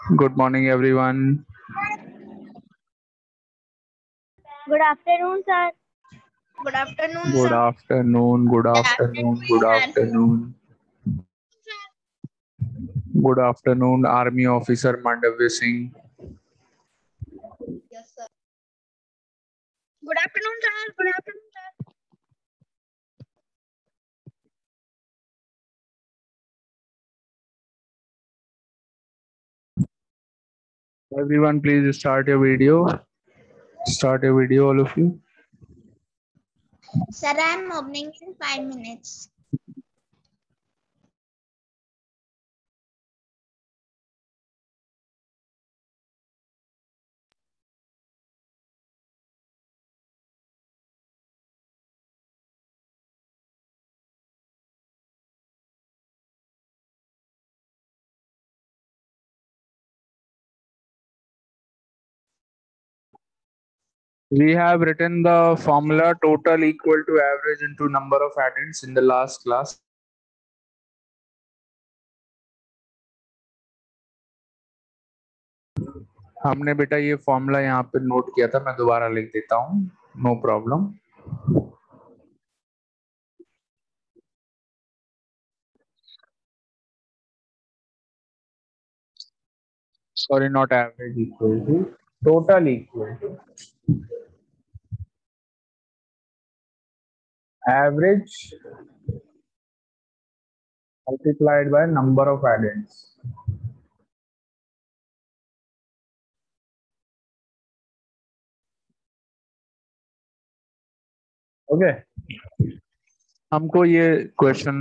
Good morning, everyone. Good afternoon, sir. Good afternoon, Good sir. afternoon. Good afternoon. Good afternoon. Good afternoon, Army Officer Mandav Singh. Yes, sir. Good afternoon, sir. Good afternoon, sir. Everyone, please start your video. Start your video, all of you. Sir, I am opening in 5 minutes. We have written the formula total equal to average into number of addends in the last class. हमने बेटा ये formula यहाँ पे note किया था, मैं दोबारा लिख देता हूँ, no problem. Sorry, not average equal to, total equal to average multiplied by number of addends. Okay हमको ये क्वेश्चन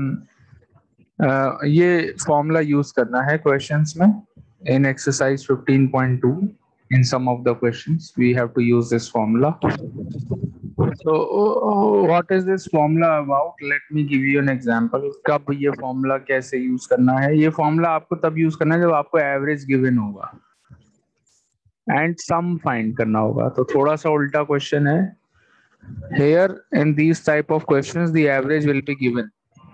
ये फॉर्मूला यूज करना है क्वेश्चंस में. In exercise 15.2 in some of the questions we have to use this formula. So what is this formula about? Let me give you an example. कब ये formula कैसे use करना है? ये फॉर्मूला आपको तब यूज करना है जब आपको एवरेज गिवन होगा एंड सम फाइंड करना होगा. तो थोड़ा सा उल्टा क्वेश्चन है. Here in these type of questions the average will be given.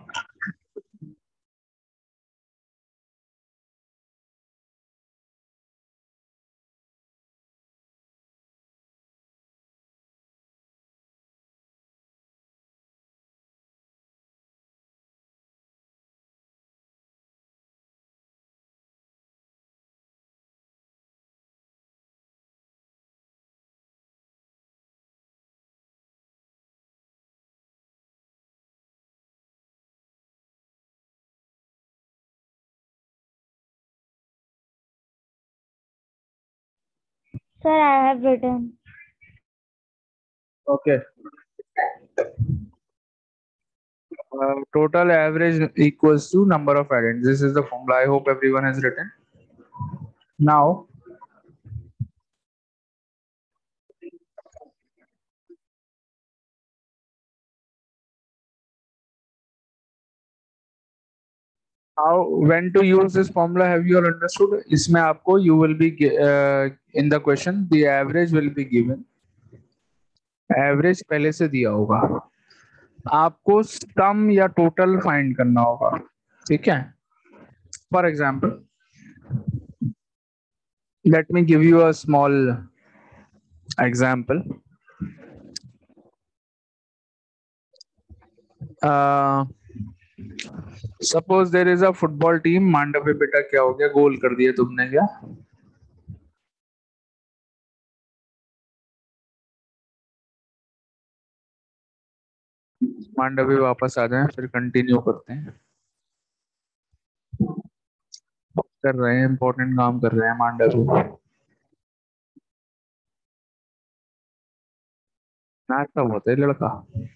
Sir, I have written. Okay. Total average equals to number of addends. This is the formula. I hope everyone has written. Now, how when to use this formula? Have you all understood? इसमें आपको you will be in the question the average will be given. Average पहले से दिया होगा. आपको सम या total find करना होगा. ठीक है. For example let me give you a small example. Suppose there is a football team. Mandav बेटा क्या हो गया? गोल कर दिया तुमने क्या? मांडवी वापस आ जाएं, फिर कंटिन्यू करते हैं. कर रहे हैं, इंपॉर्टेंट काम कर रहे हैं मांडवी. मैच कब होता है लड़का?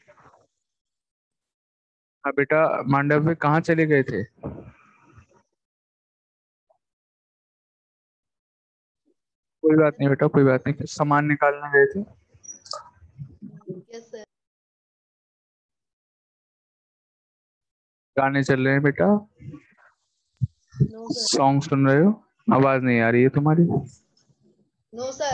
हाँ बेटा, मांडवी कहाँ चले गए थे? कोई बात नहीं बेटा, कोई बात नहीं. सामान निकालने गए थे. Yes, sir. गाने चल रहे हैं बेटा. No, sir. सॉन्ग सुन रहे हो? आवाज नहीं आ रही है तुम्हारी. No, sir.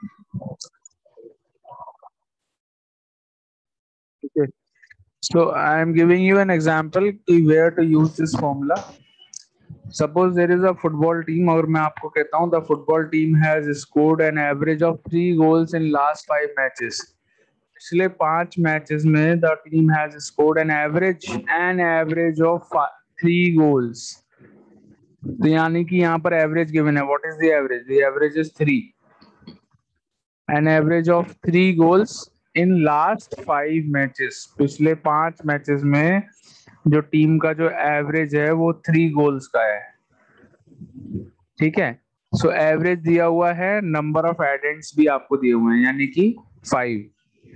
Okay. So I am giving you an example where to use this formula. Suppose there is a football team और मैं आपको कहता हूँ the football team has scored an average of 3 goals in last 5 matches. पिछले 5 matches में the team has scored an average of 3 goals. तो यानी कि यहाँ पर एवरेज गिवन है। What is the average? The average is 3। An average of 3 goals in last 5 matches. पिछले 5 matches में जो टीम का जो एवरेज है वो 3 गोल्स का है। ठीक है। सो एवरेज दिया हुआ है, नंबर ऑफ एडेंट्स भी आपको दिए हुए हैं यानी कि 5।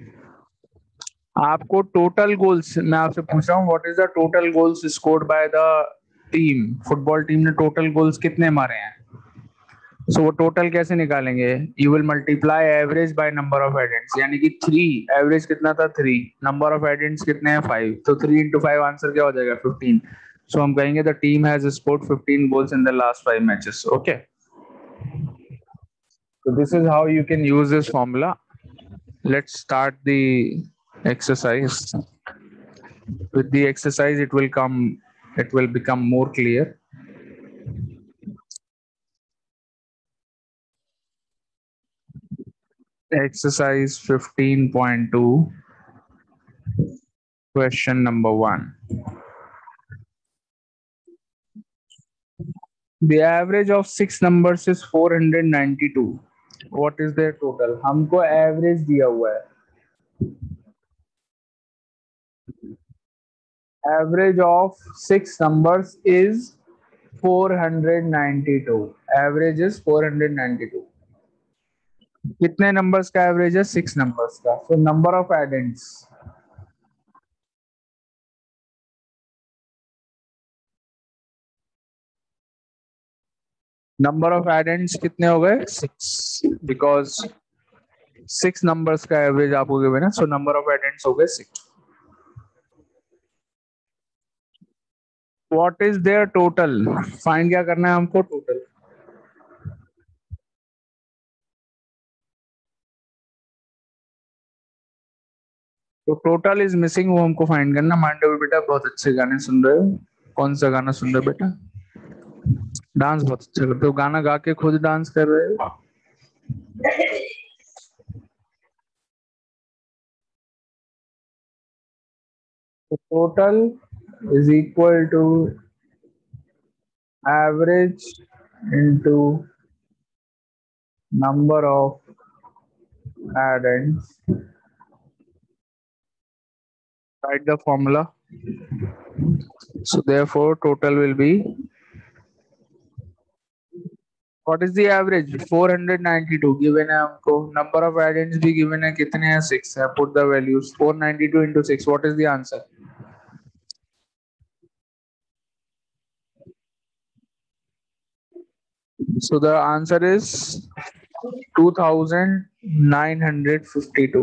आपको टोटल गोल्स मैं आपसे पूछ रहा हूँ, what is the total goals scored by the team? Football team ने टोटल गोल्स कितने मारे हैं? सो वो टोटल कैसे निकालेंगे? You will multiply average by number of addends, यानी कि 3। एवरेज कितना था? 3। नंबर ऑफ एडेंट्स कितने हैं? 5। तो 3 into 5 आंसर क्या हो जाएगा? 15। सो हम कहेंगे the team has scored 15 goals in the last 5 matches. Okay, so this is how you can use this formula. Let's start the exercise. With the exercise it will become more clear. Exercise 15.2, question number 1. The average of 6 numbers is 492. What is their total? हमको average दिया हुआ है। Average of 6 numbers is 492. Average is 492. कितने numbers का average है? 6 numbers का। So number of addends, number of addends कितने हो गए? 6, बिकॉज 6 नंबर्स का एवरेज आपको गिवन है। सो नंबर ऑफ एडेंट्स हो गए 6। What is their total? Find क्या करना है हमको? टोटल। तो टोटल इज मिसिंग, वो हमको फाइंड करना। मांडव बेटा बहुत अच्छे गाने सुन रहे हो। कौन सा गाना सुन रहे हो बेटा? डांस बहुत अच्छा करते हो। गाना गा के खुद डांस कर रहे हो? तो total is equal to average into number of addends. Write the formula. So therefore total will be, what is the average? 492 given है हमको। number of addends भी given है, कितने हैं? 6 है। put the values 492 into 6. what is the answer? So the answer is 2952.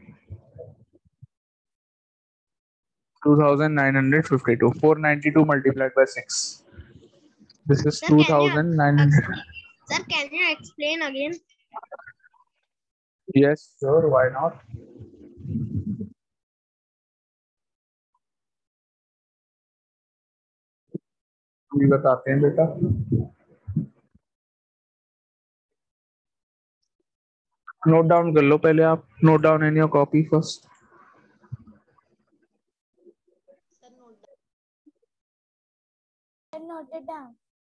2952. 492 multiplied by 6. This is Sir, can you 2900. Sir, can you explain again? Yes, sure, why not? भी बताते हैं बेटा। Note down कर लो पहले आप। Note down in your copy first. Note it down.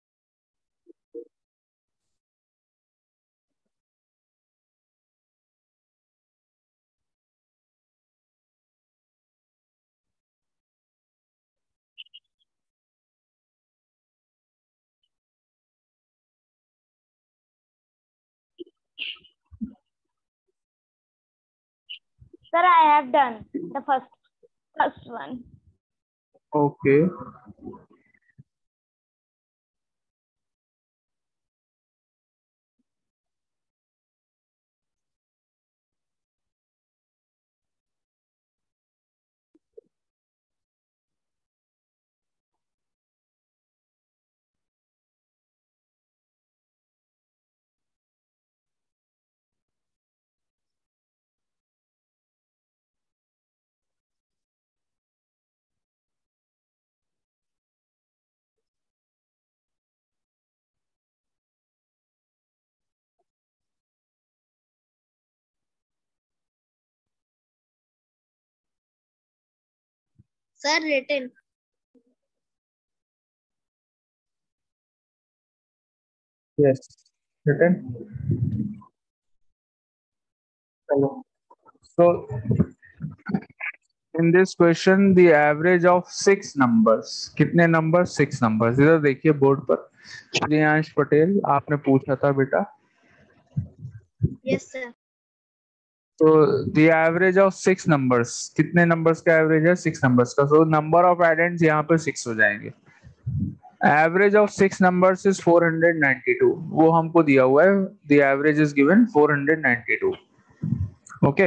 Sir, I have done the first one. Okay, Sir, written. Yes, written. Hello. So in this question the average of 6 numbers, कितने number? 6 numbers. इधर देखिए board पर, श्रेयांश पटेल आपने पूछा था बेटा. Yes, sir. तो the average of 6 numbers, कितने नंबर्स का एवरेज है? 6 numbers का. सो नंबर ऑफ एडेंट्स यहाँ पे 6 हो जाएंगे. Average of 6 numbers is 492. वो हमको दिया हुआ है. The average is given 492. Okay.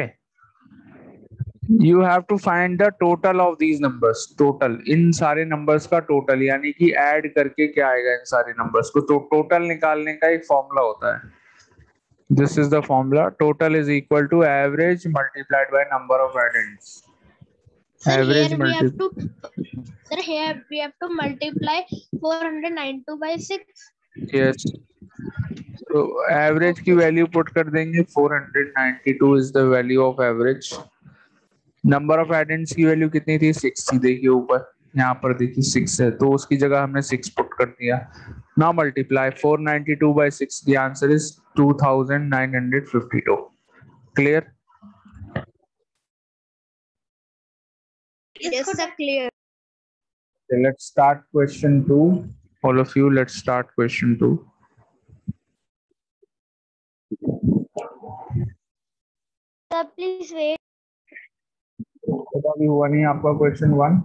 You have to find the total of these numbers. Total इन सारे नंबर्स का टोटल, यानी कि ऐड करके क्या आएगा इन सारे नंबर्स को. तो टोटल निकालने का एक फॉर्मूला होता है. This is the formula. Total is equal to average multiplied by number of addends. Sir, Average here we have to. Sir, here we have to multiply 492 by 6. Yes. So average की value put कर देंगे. 492 is the value of average. Number of addends की value कितनी थी? 6 थी. देखिए ऊपर यहाँ पर देखिए 6 है, तो उसकी जगह हमने 6 पुट कर दिया. Now multiply 492 by 6. The answer is 2952. Clear? Yes, sir, clear. Okay, let's start question 2. All of you, let's start question 2. Sir, please wait. पता भी हुआ नहीं आपका question 1.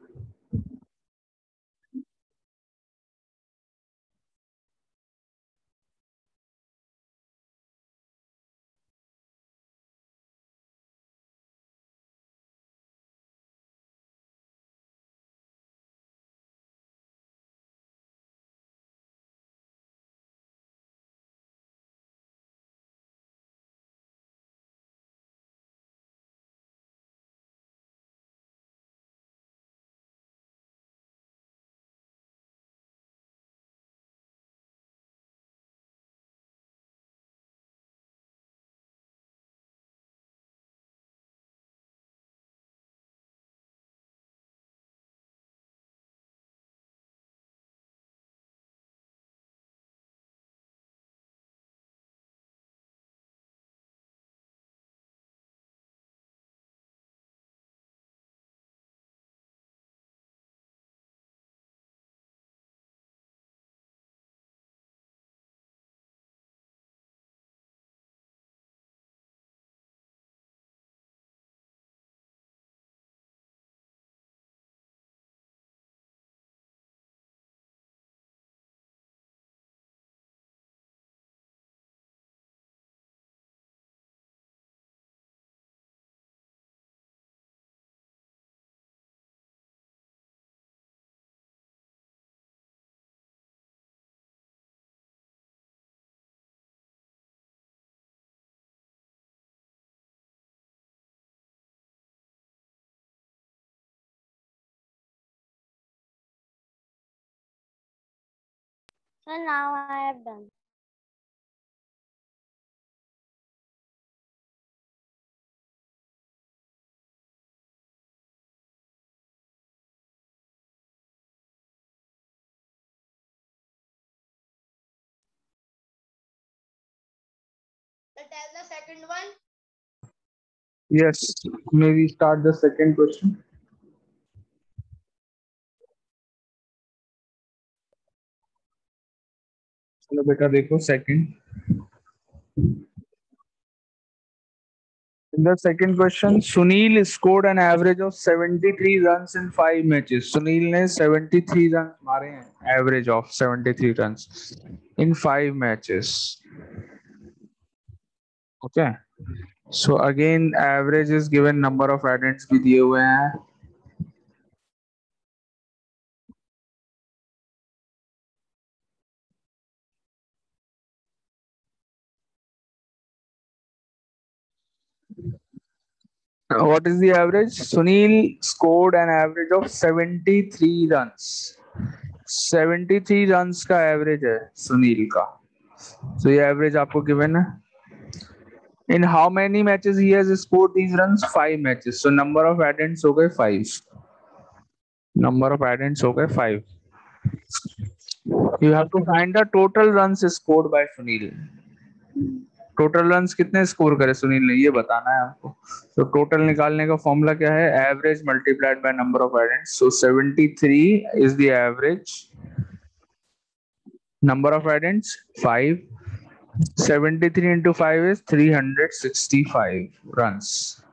Sir, now I have done. Tell the second one. Yes, may we start the second question? चलो बेटा देखो second. In the second question, Sunil scored an average of 73 runs in 5 matches. Sunil ने 73 runs मारे हैं, average of 73 runs in 5 matches. Okay. So again, average is given, number of addends भी दिए हुए हैं. What is the average? Sunil scored an average of 73 runs. 73 runs का average है सुनील का. So ये average आपको given है. In how many matches he has scored these runs? 5 matches. So number of addends हो गए 5. नंबर ऑफ एडेंट्स हो गए 5. You have to find the total runs scored by Sunil. Total runs कितने score करे सुनील ने, ये बताना है आपको. तो टोटल निकालने का फॉर्मूला क्या है, average multiplied by number of addends. So 73 is the average. Number of addends 5. 73 into 5 is 365 runs.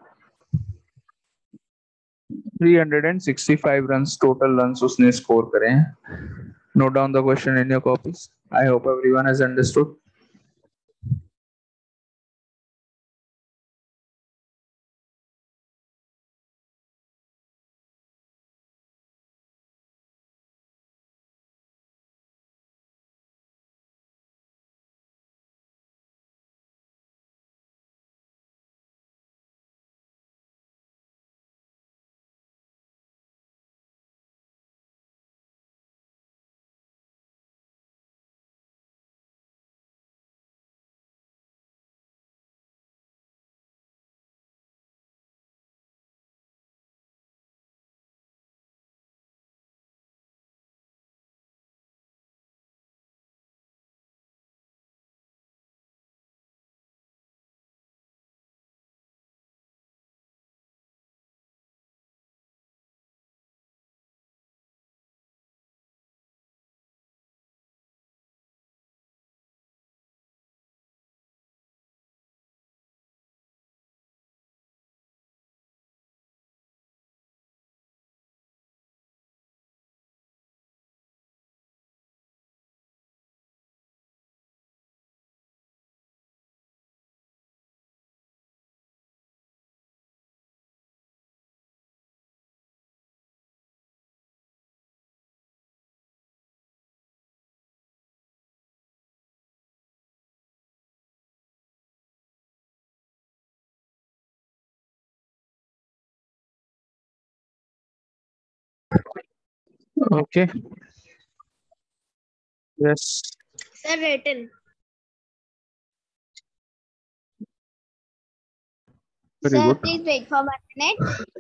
365 runs total runs उसने score करे हैं. Note down the question in your copies. I hope everyone has understood. Okay. Yes. Sir, written. Very Sir, good. please wait for 1 minute.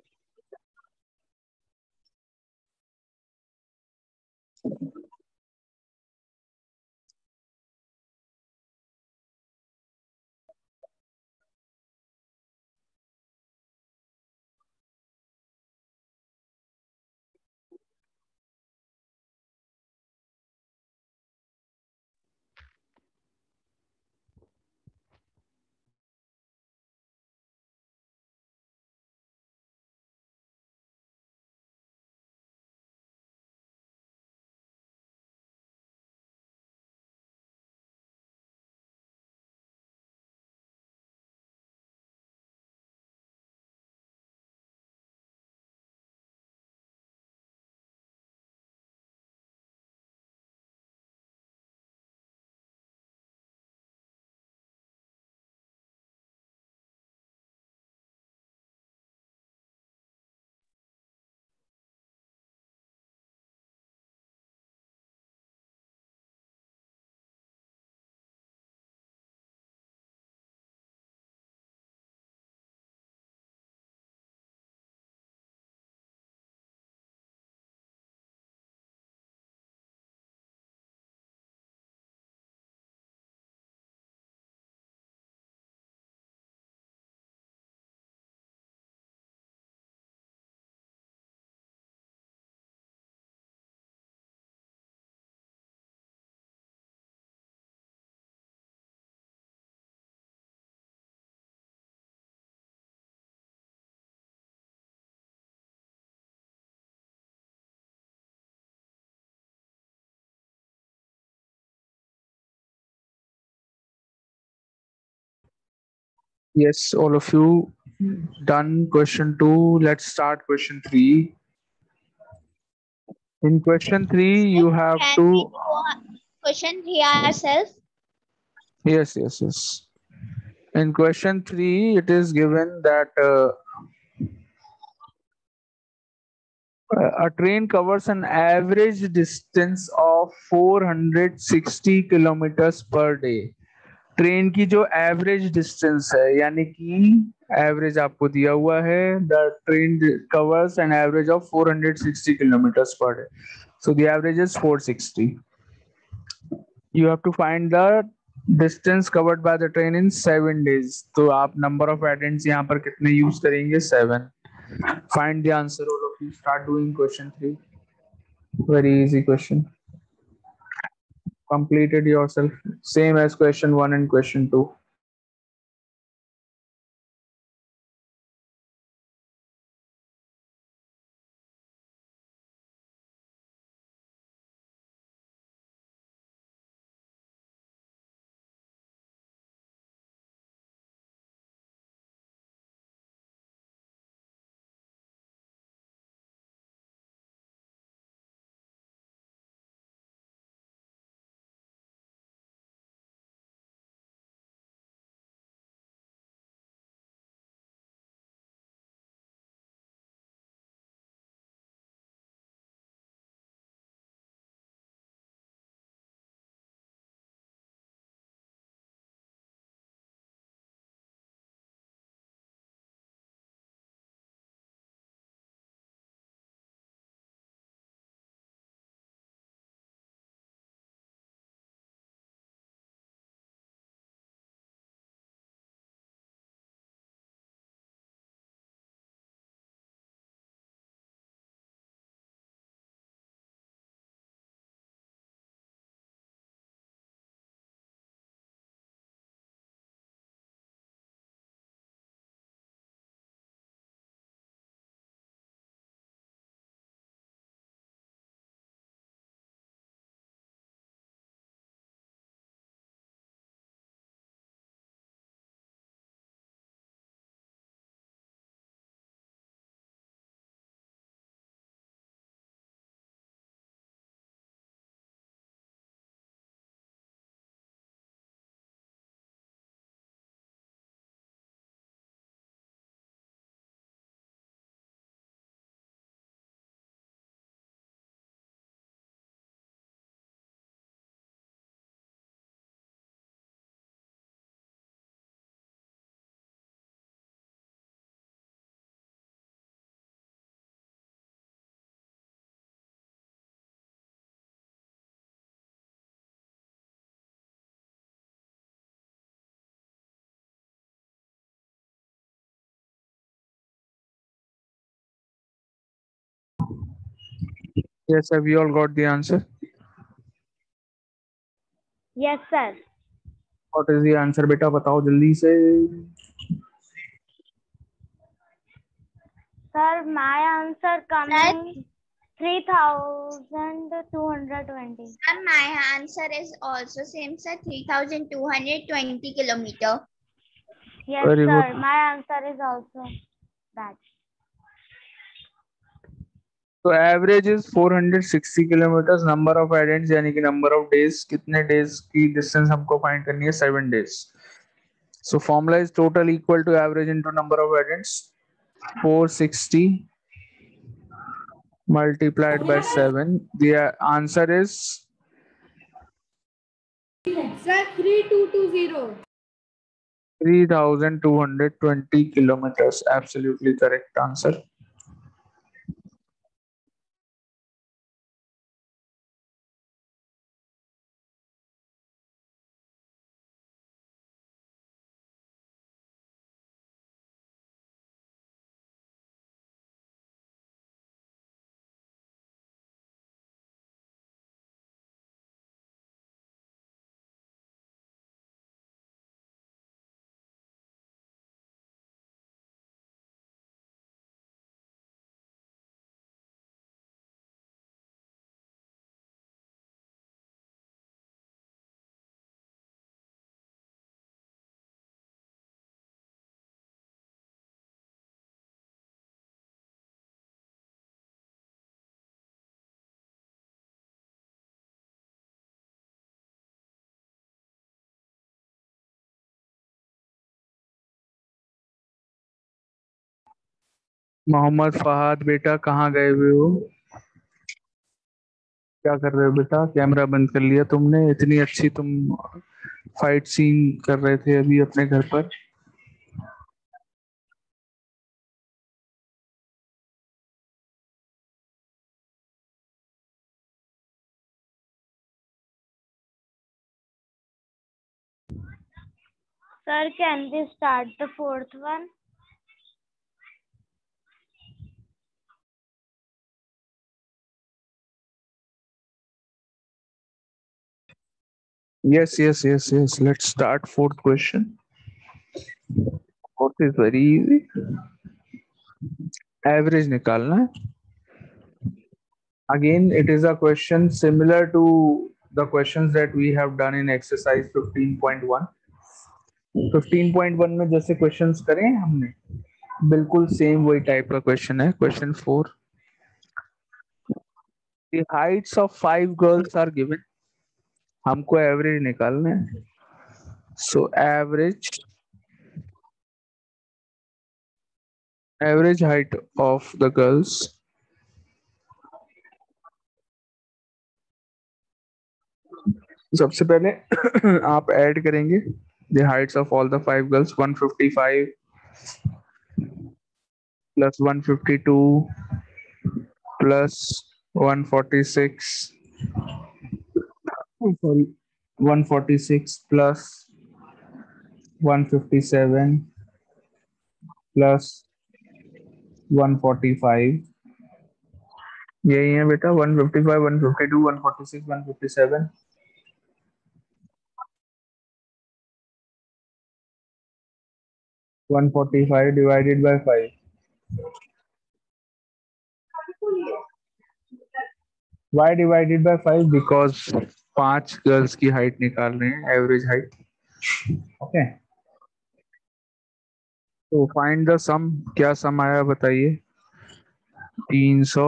Yes, all of you done question 2. Let's start question 3. In question 3, you have Can we to. do question 3 ourselves? Yes. In question 3, it is given that a train covers an average distance of 460 kilometers per day. Train की जो average distance है, यानी कि average आपको दिया हुआ है, the train covers an average of 460 kilometers per day, so the average is 460. You have to find the distance covered by the train in 7 days. तो आप नंबर ऑफ एडेंट्स यहाँ पर कितने यूज करेंगे? 7. Find the answer. All of you start doing question 3. Very easy question. Completed yourself. Same as question 1 and question 2. Yes, have you all got the answer? Yes, sir. What is the answer? बेटा बताओ जल्दी से. Sir, my answer coming 3,220. And my answer is also same, sir. 3,220 kilometer. Yes, Very sir. good. My answer is also that. तो average is 460 kilometer. Number of addends यानी कि number of days, कितने days की distance हमको find करनी है? 7 days. So formula is total equal to average into number of addends. 460 multiplied by 7. The answer is Sir, 3,220. 3,220 kilometers. Absolutely correct answer. Mohammad Fahad बेटा कहाँ गए हुए हो? क्या कर रहे हो बेटा? कैमरा बंद कर लिया तुमने? इतनी अच्छी तुम फाइट सीन कर रहे थे अभी अपने घर पर। Sir, can we start the fourth one? Yes, yes, yes, yes. Let's start fourth question. Fourth is very easy. Average निकालना है. Again, it is a question similar to the questions that we have done in exercise 15.1. 15.1 में जैसे questions करें हमने, बिल्कुल same वही type का question है. Question 4. The heights of 5 girls are given. हमको एवरेज निकालना है. So average height of the girls. सबसे पहले आप ऐड करेंगे the heights of all the 5 girls. 155 plus 152 plus 146. Oh, sorry, 146 plus 157 plus 145. यही है बेटा. 155, 152, 146, 157. 145 divided by 5. Why divided by 5? Because 5 girls की हाइट निकाल रहे हैं, एवरेज हाइट. ओके, तो फाइंड द सम. क्या सम आया बताइए. 300.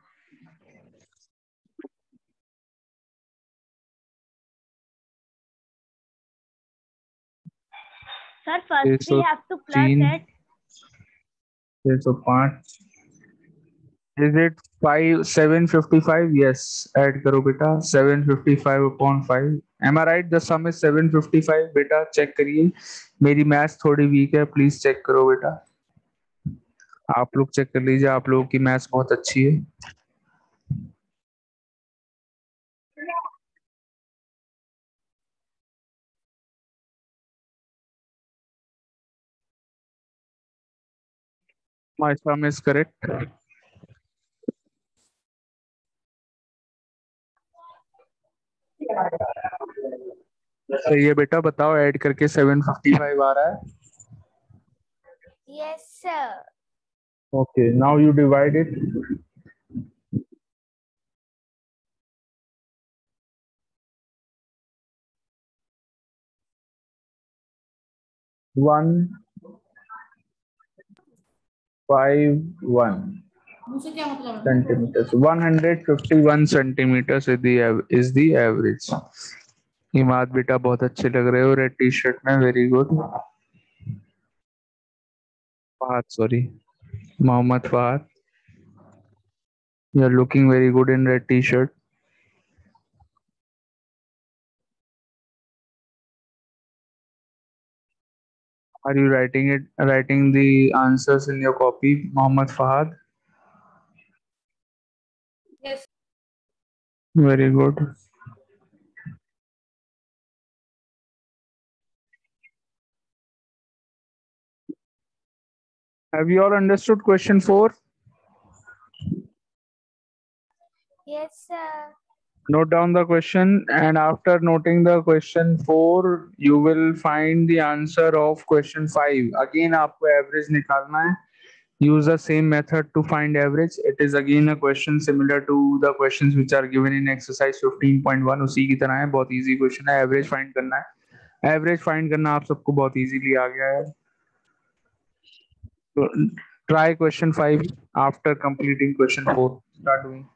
Sir, first we have to plus 603, it. 605. Is it 755? Yes. Add करो बेटा. 755 upon 5. Am I right? The sum is 755. बेटा चेक करिए. मेरी मैथ्स थोड़ी वीक है, प्लीज चेक करो बेटा. आप लोग चेक कर लीजिए, आप लोगों की मैथ्स बहुत अच्छी है. My sum is correct. सही है बेटा. बताओ, ऐड करके 755 आ रहा है. Yes, sir. Okay, now you divide it. 151 centimeters. 151 centimeters is the average. Imad बेटा बहुत अच्छे लग रहे हो रेड टी शर्ट में. Very good. Fahad, sorry, Mohammad Fahad, you are looking very good in red T shirt. Are you writing the answers in your copy, Mohammad Fahad? Yes. Very good. Have you all understood question 4? Yes, sir. Note down the question, and after noting the question 4, you will find the answer of question 5. Again, आपको average निकालना है. Use the same method to find average. It is again a question similar to the questions which are given in exercise 15.1. उसी की तरह है, बहुत easy question है. Average find करना है. Average find करना आप सबको बहुत easily आ गया है. So, try question 5 after completing question 4. Start doing.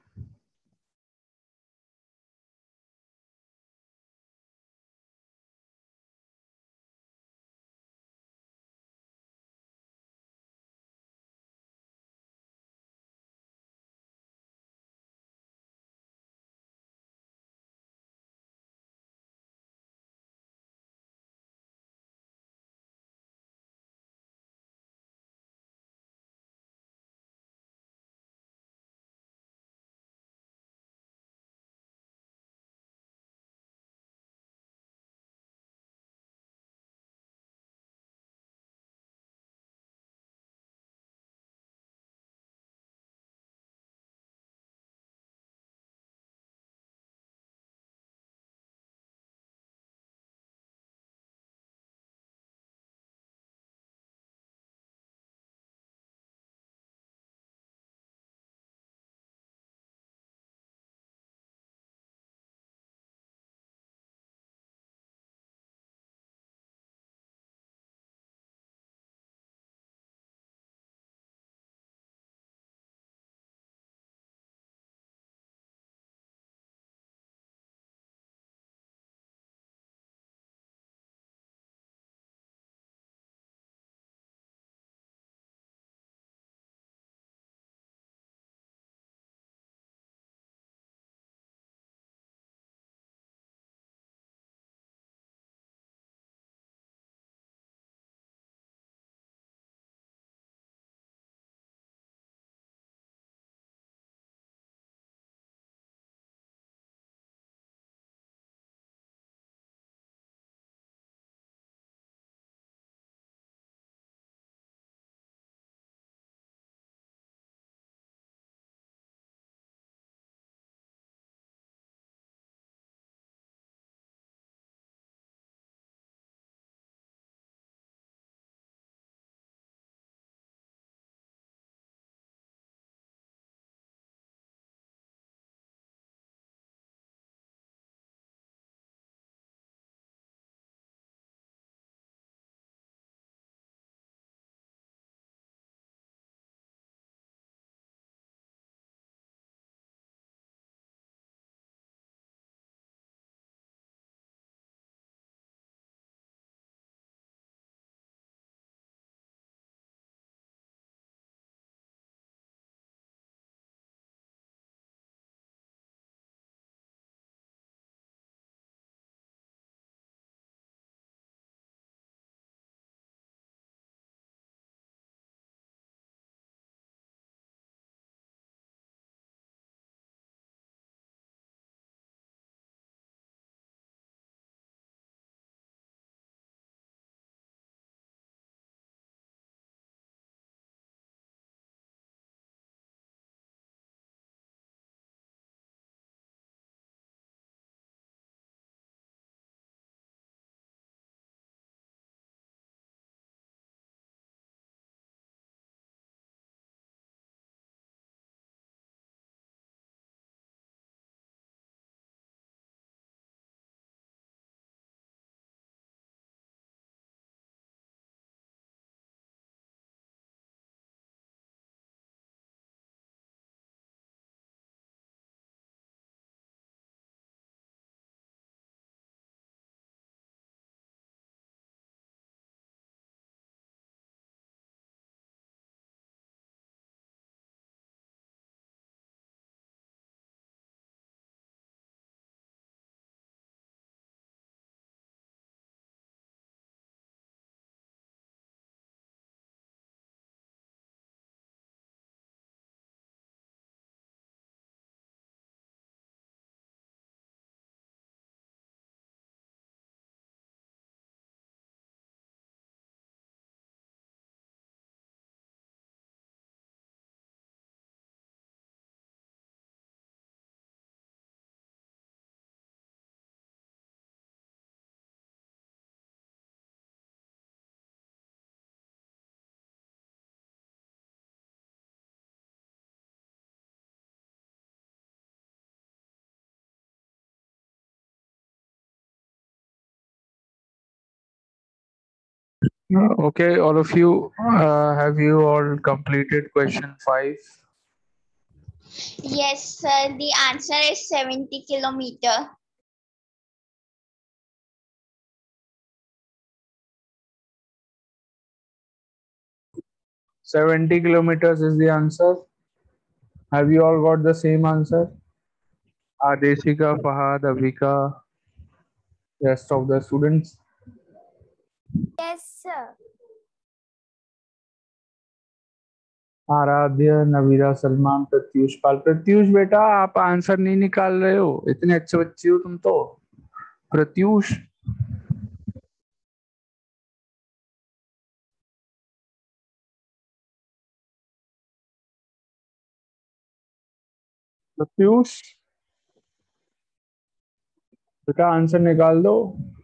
Okay, all of you, have you all completed question 5? Yes, sir. The answer is 70 kilometer. 70 kilometers is the answer. Have you all got the same answer? Adeshika, Fahad, Avika, rest of the students. Yes, sir. आराध्य, नवीरा, सलमान, प्रत्युष, पाल। प्रत्युष बेटा, आप answer नहीं निकाल रहे हो, इतने अच्छे बच्चे हो तुम तो। प्रत्युष, प्रत्युष बेटा, आंसर निकाल दो।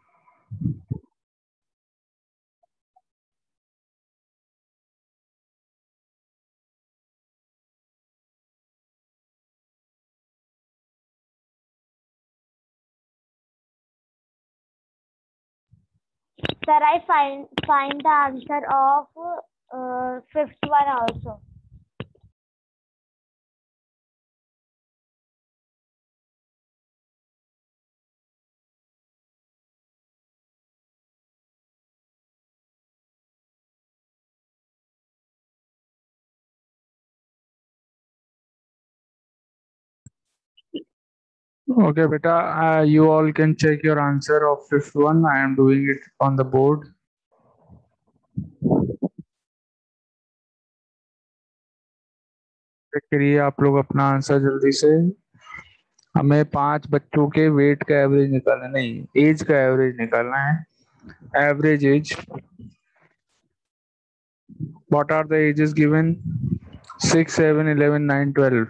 Sir, I find the answer of fifth one also. Okay, beta, you all can check your answer of fifth one. I am doing it on the board. Check करिए आप लोग अपना आंसर जल्दी से। हमें 5 बच्चों के वेट का एवरेज निकालना, नहीं एज का एवरेज निकालना है। Average age, what are the ages given? 6, 7, 11, 9, 12।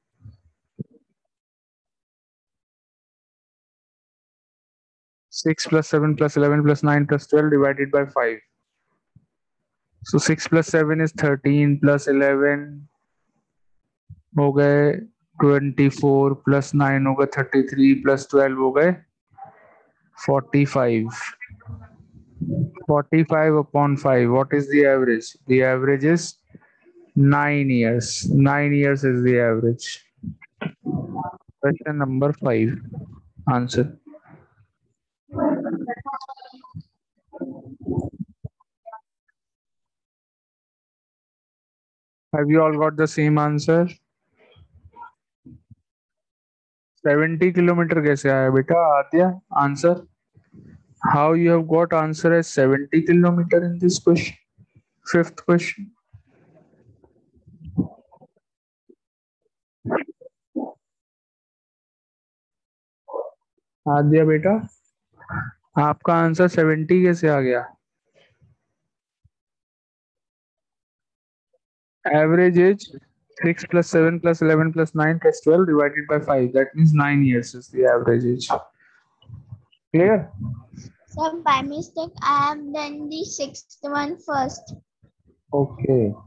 6 plus 7 plus 11 plus 9 plus 12 divided by 5. So 6 plus 7 is 13 plus 11 हो गए 24 plus 9 हो गए 33 plus 12 हो गए 45। 45 upon 5. What is the average? The average is 9 years. 9 years is the average. Question number 5. Answer. Have you all got the same answer? 70 kilometer कैसे आया बेटा? Aadya, answer. How you have got answer as 70 kilometer in this question? Fifth question. Aadya बेटा, आपका answer 70 कैसे आ गया? Average age 6 plus 7 plus 11 plus 9 plus 12 divided by 5. That means 9 years is the average age. Clear? So by mistake, I have done the sixth one first. Okay.